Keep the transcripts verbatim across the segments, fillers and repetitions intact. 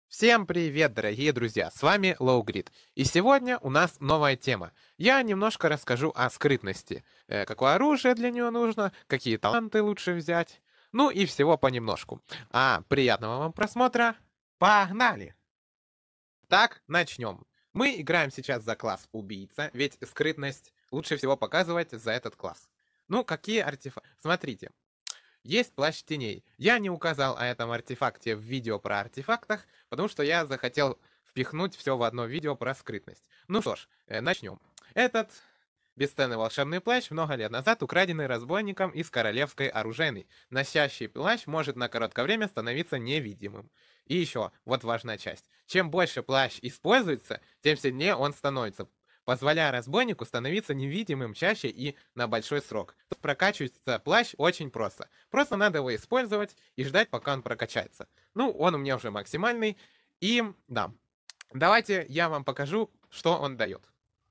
Всем привет, дорогие друзья, с вами Лоугрид. И сегодня у нас новая тема. Я немножко расскажу о скрытности. Э, какое оружие для нее нужно, какие таланты лучше взять. Ну и всего понемножку. А приятного вам просмотра. Погнали! Так, начнем. Мы играем сейчас за класс убийца, ведь скрытность лучше всего показывать за этот класс. Ну, какие артефакты? Смотрите. Есть плащ теней. Я не указал о этом артефакте в видео про артефактах, потому что я захотел впихнуть все в одно видео про скрытность. Ну что ж, э, начнем. Этот бесценный волшебный плащ много лет назад украденный разбойником из королевской оружейной. Носящий плащ может на короткое время становиться невидимым. И еще, вот важная часть. Чем больше плащ используется, тем сильнее он становится, позволяя разбойнику становиться невидимым чаще и на большой срок. Прокачивается плащ очень просто. Просто надо его использовать и ждать, пока он прокачается. Ну, он у меня уже максимальный. И да, давайте я вам покажу, что он дает.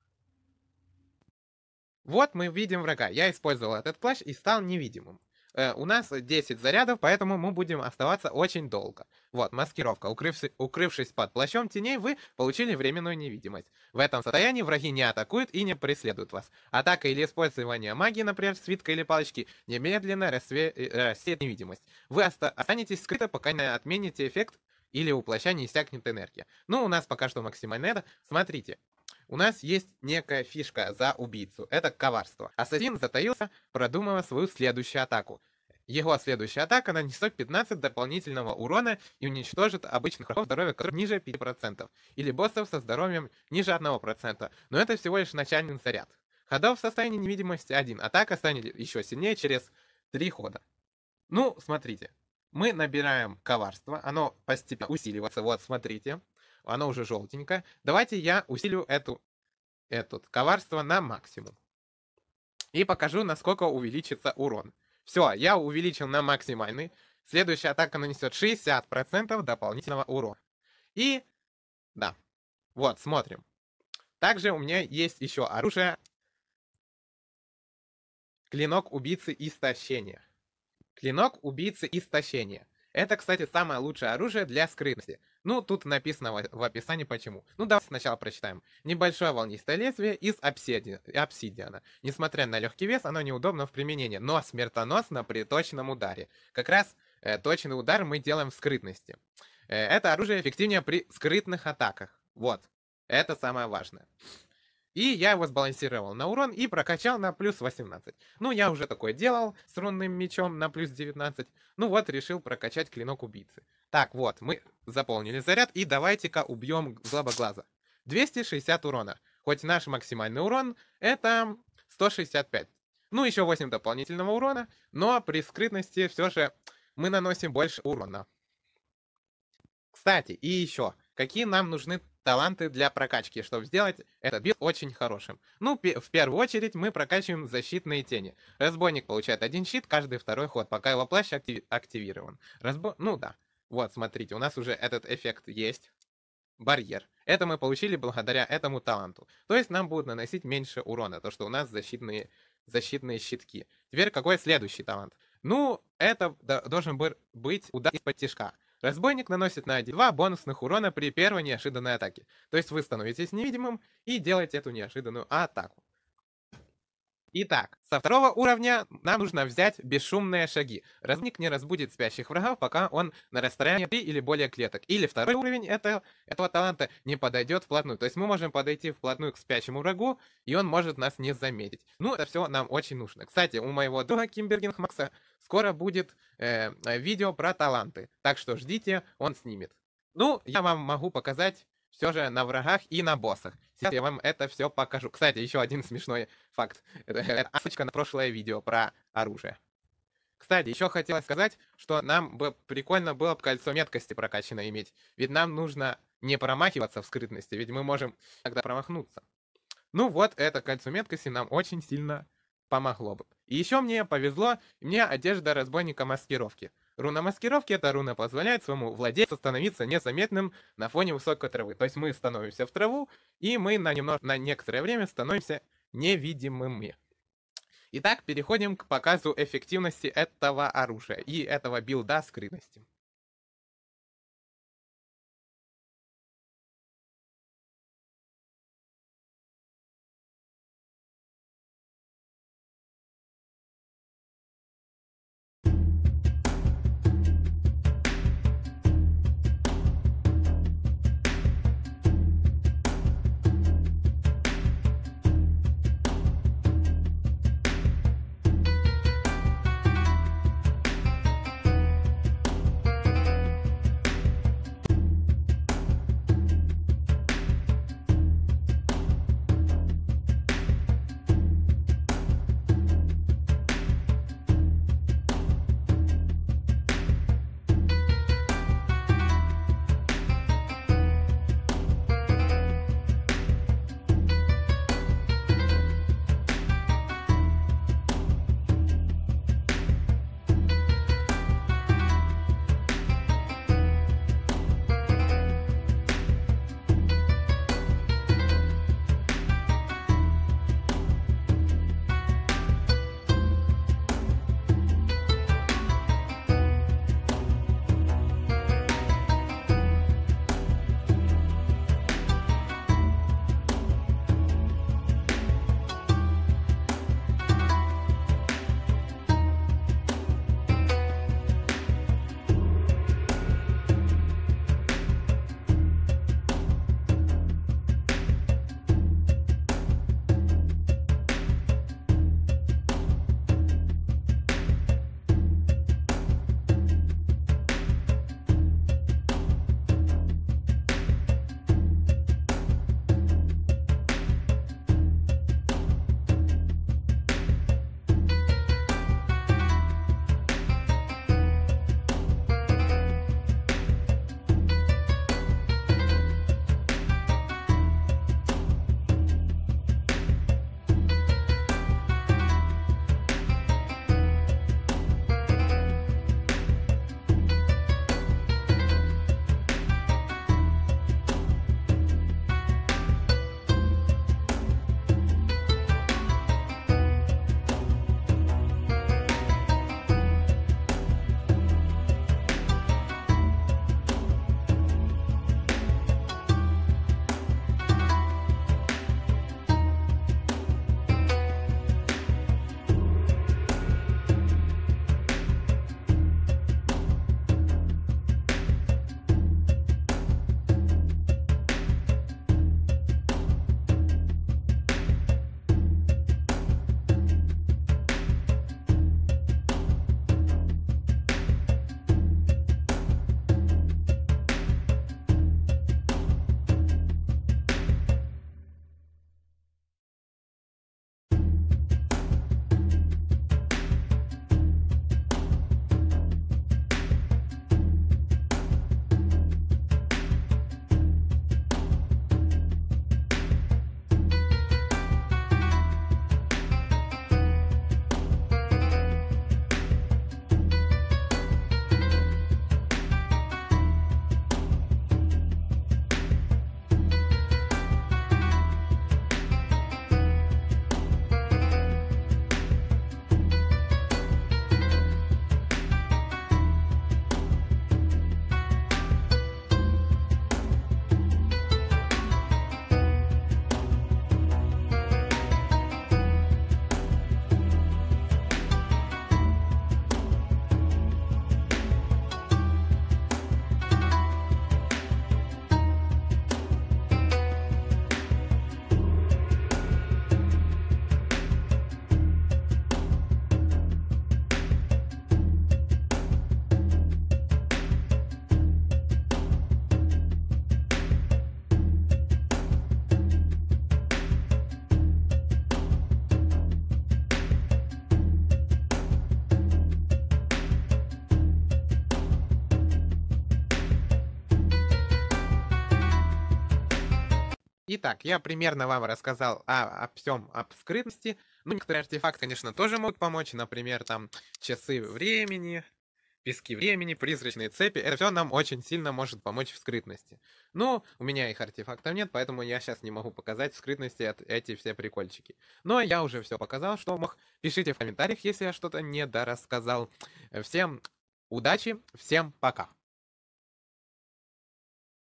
Вот мы видим врага. Я использовал этот плащ и стал невидимым. Э, у нас десять зарядов, поэтому мы будем оставаться очень долго. Вот, маскировка. Укрывшись, укрывшись под плащом теней, вы получили временную невидимость. В этом состоянии враги не атакуют и не преследуют вас. Атака или использование магии, например, свитка или палочки, немедленно рассве... э, рассеет невидимость. Вы оста... останетесь скрыто, пока не отмените эффект или у плаща не иссякнет энергия. Ну, у нас пока что максимально это. Смотрите. У нас есть некая фишка за убийцу. Это коварство. Ассасин затаился, продумывая свою следующую атаку. Его следующая атака нанесет пятнадцать дополнительного урона и уничтожит обычных врагов, здоровья которых ниже пяти процентов. Или боссов со здоровьем ниже одного процента. Но это всего лишь начальный заряд. Ходов в состоянии невидимости один. Атака станет еще сильнее через три хода. Ну, смотрите. Мы набираем коварство. Оно постепенно усиливается. Вот, смотрите. Оно уже желтенькое. Давайте я усилю эту, этот коварство на максимум. И покажу, насколько увеличится урон. Все, я увеличил на максимальный. Следующая атака нанесет шестьдесят процентов дополнительного урона. И, да, вот, смотрим. Также у меня есть еще оружие. Клинок убийцы истощения. Клинок убийцы истощения. Это, кстати, самое лучшее оружие для скрытности. Ну, тут написано в, в описании почему. Ну, давайте сначала прочитаем. Небольшое волнистое лезвие из обсиди... обсидиана. Несмотря на легкий вес, оно неудобно в применении, но смертоносно при точном ударе. Как раз э, точный удар мы делаем в скрытности. Э, это оружие эффективнее при скрытных атаках. Вот. Это самое важное. И я его сбалансировал на урон и прокачал на плюс восемнадцать. Ну, я уже такое делал с рунным мечом на плюс девятнадцать. Ну вот, решил прокачать клинок убийцы. Так, вот, мы заполнили заряд, и давайте-ка убьем злобоглаза. двести шестьдесят урона. Хоть наш максимальный урон это сто шестьдесят пять. Ну, еще восемь дополнительного урона, но при скрытности все же мы наносим больше урона. Кстати, и еще, какие нам нужны таланты для прокачки, чтобы сделать этот билд очень хорошим? Ну, в первую очередь мы прокачиваем защитные тени. Разбойник получает один щит каждый второй ход, пока его плащ активи активирован. Разбо... Ну да, вот смотрите, у нас уже этот эффект есть. Барьер. Это мы получили благодаря этому таланту. То есть нам будут наносить меньше урона, то что у нас защитные, защитные щитки. Теперь какой следующий талант? Ну, это должен быть удар из-под тишка. Разбойник наносит на один-два бонусных урона при первой неожиданной атаке. То есть вы становитесь невидимым и делаете эту неожиданную атаку. Итак, со второго уровня нам нужно взять бесшумные шаги. Разбойник не разбудит спящих врагов, пока он на расстоянии три или более клеток. Или второй уровень это, этого таланта не подойдет вплотную. То есть мы можем подойти вплотную к спящему врагу, и он может нас не заметить. Ну, это все нам очень нужно. Кстати, у моего друга Кимбергинг Макса скоро будет э, видео про таланты. Так что ждите, он снимет. Ну, я вам могу показать все же на врагах и на боссах. Сейчас я вам это все покажу. Кстати, еще один смешной факт. Это ссылочка на прошлое видео про оружие. Кстати, еще хотелось сказать, что нам бы прикольно было бы кольцо меткости прокачанное иметь. Ведь нам нужно не промахиваться в скрытности, ведь мы можем тогда промахнуться. Ну вот, это кольцо меткости нам очень сильно помогло бы. И еще мне повезло, мне одежда разбойника маскировки. Руна маскировки, эта руна позволяет своему владельцу становиться незаметным на фоне высокой травы. То есть мы становимся в траву, и мы на, немного, на некоторое время становимся невидимыми. Итак, переходим к показу эффективности этого оружия и этого билда скрытности. Итак, я примерно вам рассказал о, о всем, об скрытности. Ну, некоторые артефакты, конечно, тоже могут помочь. Например, там часы времени, пески времени, призрачные цепи. Это все нам очень сильно может помочь в скрытности. Но у меня их артефактов нет, поэтому я сейчас не могу показать в скрытности от- эти все прикольчики. Но я уже все показал, что мог. Пишите в комментариях, если я что-то недорассказал. Всем удачи, всем пока.